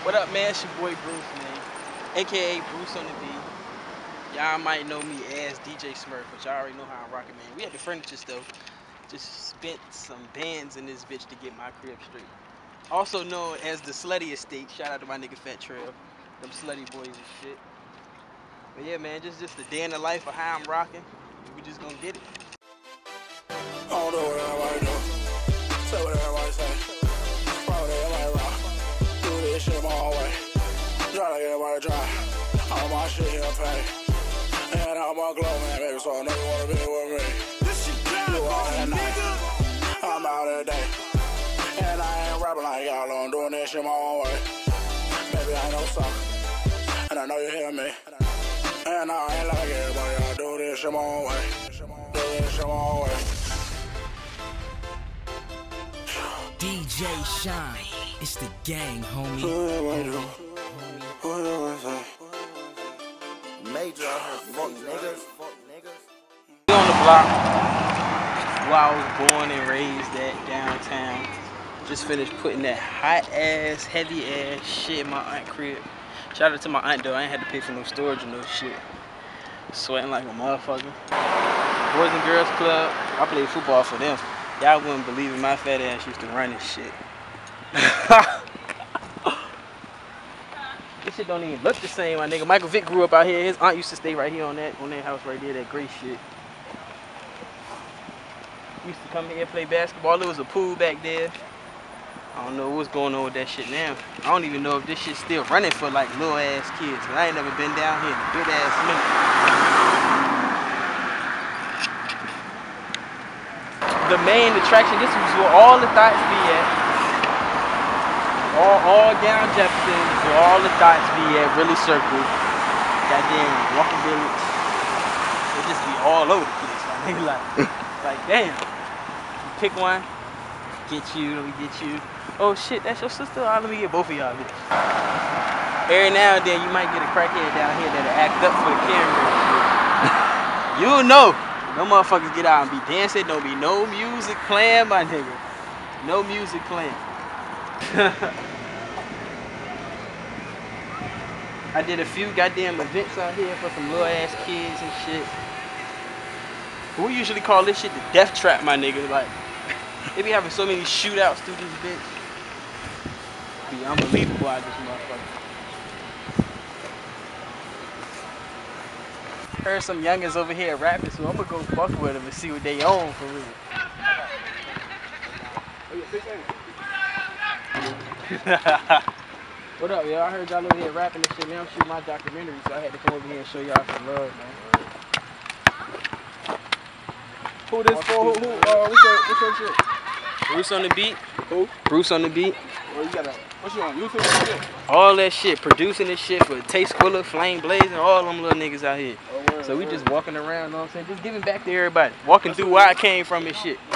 What up, man? It's your boy Bruce, man. AKA Bruce on the beat. Y'all might know me as DJ Smurf, but y'all already know how I'm rocking, man. We at the furniture store. Just spent some bands in this bitch to get my crib straight. Also known as the Slutty Estate. Shout out to my nigga Fat Trail. Them slutty boys and shit. But yeah, man, just the day in the life of how I'm rocking. We just gonna get it. I don't know what everybody do. Say what everybody say. Probably everybody rock. Do this shit my own way. Try to get everybody dry. All my shit here pay. And all my glow, man, baby, so I know you wanna be with me. This shit you all at night. I'm out of the day. And I ain't rapping like y'all, I'm doing this shit my own way. Baby, I ain't no sucker. And I know you hear me. And I ain't like everybody, I do this shit my own way. Do this shit my own way. DJ Shine, it's the gang, homie. Major fuck niggas. We on the block. Where I was born and raised at downtown. Just finished putting that hot ass, heavy ass shit in my aunt crib. Shout out to my aunt though. I ain't had to pay for no storage or no shit. Sweating like a motherfucker. Boys and Girls Club. I played football for them. Y'all wouldn't believe it. My fat ass used to run this shit. This shit don't even look the same, my nigga. Michael Vick grew up out here. His aunt used to stay right here on that house right there, that gray shit. Used to come here play basketball. There was a pool back there. I don't know what's going on with that shit now. I don't even know if this shit's still running for like little ass kids. Cause I ain't never been down here in a good ass minute. The main attraction, this was where all the thoughts be at. All down Jefferson is where all the thoughts be at, really circle. Goddamn Walker Village. It just be all over the place. My nigga like damn. You pick one, get you, let me get you. Oh shit, that's your sister? All right, let me get both of y'all bitch. Every now and then you might get a crackhead down here that'll act up for the camera and shit. You'll know. No motherfuckers get out and be dancing. Don't be no music playing, my nigga. No music playing. I did a few goddamn events out here for some little ass kids and shit. We usually call this shit the death trap, my nigga. Like, they be having so many shootouts through this bitch. Be unbelievable out this motherfucker. Heard some youngins over here rapping, so I'm gonna go fuck with them and see what they own for real. What up, y'all? I heard y'all over here rapping and shit, man. I'm shooting my documentary, so I had to come over here and show y'all some love, man. Who this for? What's your shit? Bruce on the beat. Who? Bruce on the beat. Well, you got what's you on YouTube and shit? All that shit, producing this shit for Tasteful, Flame Blazing, all them little niggas out here. Oh, word, so we word. just walking around, you know what I'm saying? Just giving back to everybody. Walking through where I came from and shit.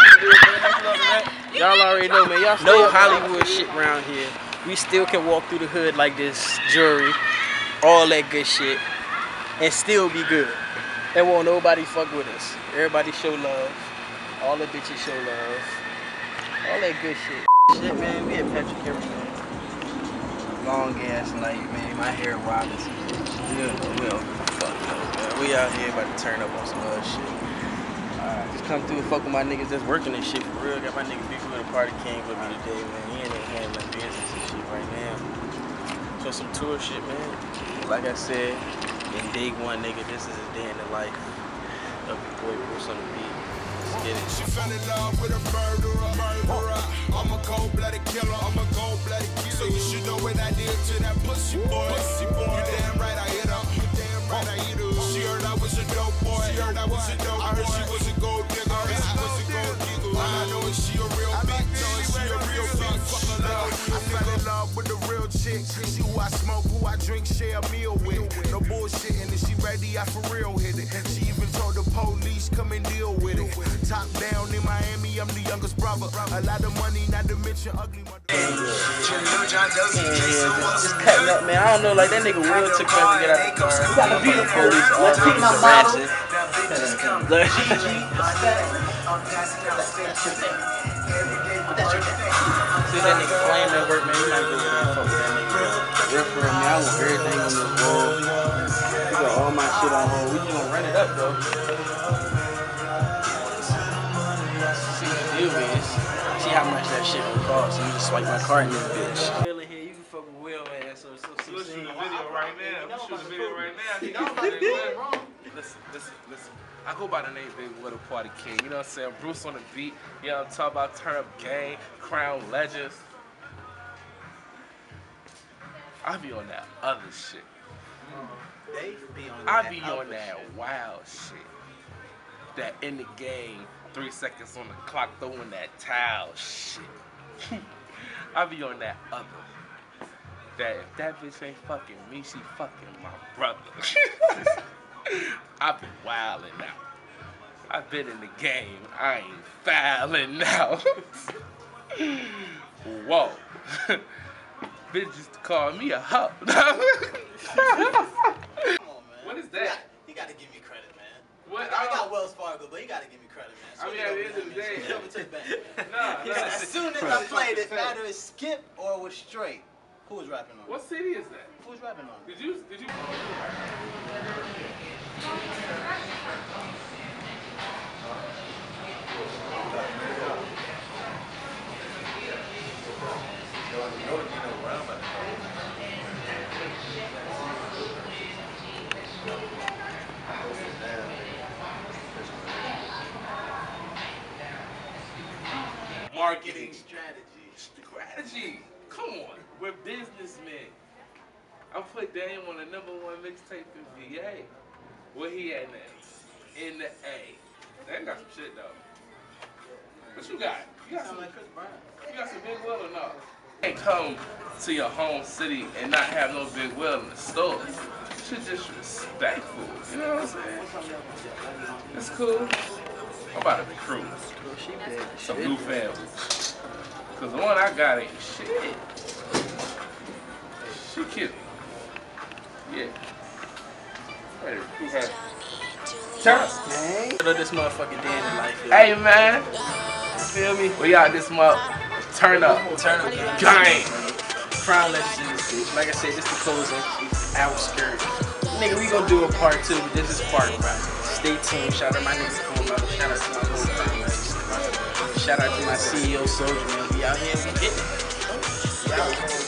Y'all already know, man. Y'all know Hollywood shit around here. We still can walk through the hood like this, jewelry, all that good shit, and still be good. And won't nobody fuck with us. Everybody show love. All the bitches show love. All that good shit. Shit, man, we at Patrick Henry, man. Long ass night, man. My hair wobbling. Fuck no, man. We out here about to turn up on some other shit. Just come through and fuck with my niggas that's working and shit for real. Got my nigga Big with a party king with me today, man. He ain't handling business and shit right now. So some tour shit, man. Like I said, in day one, nigga, this is a day in the life of your boy Bruce on the beat. Let's get it. She fell in love with a murderer. I'm a cold-blooded killer. So you should know what I did to that pussy boy. You damn right I hit her. She heard I was a dope boy. I heard she was a gold digger. All I know is she a real big fuck her love. I fell in love with a real chick. She who I smoke, who I drink, share a meal with. No bullshit, and if she ready, I for real hit it. She even told the police, come and deal with it. Top down in Miami, I'm the youngest brother. A lot of money, not to mention ugly mother. Just cutting up, man. I don't know, like that nigga Will took forever to get out the car. The police all harassing. See that nigga Flame at work, man. He not good with that. Fuck with that nigga. I want everything on this wall. We got all my shit on hold. We just gonna run it up though. See what the deal is. See how much that shit will cost. So you just swipe my card in this bitch. Will in here, you can fuck with Will, man. So We'll shoot a video right now. We'll shoot a video right now. Listen. I go by the name Big Will, the Party King. You know what I'm saying? Bruce on the beat. You know what I'm talking about? Turn Up Gang, Crown Legends. I be on that other shit. I be on that wild shit. That in the game, 3 seconds on the clock, throwing that towel shit. I be on that other. That if that bitch ain't fucking me, she fucking my brother. I've been wildin' now. I've been in the game. I ain't fouling now. Whoa. Bitch used to call me a hoe. Come on, man. What is that? You gotta give me credit, man. What? I got Wells Fargo, but you gotta give me credit, man. I mean, at the end of the day, Switch over to the bank, man. Nah. As soon as I played it, either it skip or it was straight. Who was rapping on it? What city is that? Who was rapping on it? Did you? Marketing strategy. Come on, we're businessmen. I put Dame on the #1 mixtape in VA. Where he at now? In the A. They got some shit though. What you got? You got some Big Will or no? You can't come to your home city and not have no Big Will in the stores. Shit disrespectful. You know what I'm saying? It's cool. I'm about to recruit some new families. Cause the one I got ain't shit. She cute. Yeah. Ready to recruit her. Turn up. Look this motherfucking day in the life. Yo. Hey man. You feel me? We out this month. Turn up. Turn up. Gang. Crown Legends. Like I said, this the closing outskirt. Nigga, we gonna do a part 2. This is part 1. Stay tuned. Shout out to my niggas Como. Shout out to my whole Crown Legends. Shout out to my CEO Soldier, man. We out here, we getting it. We out.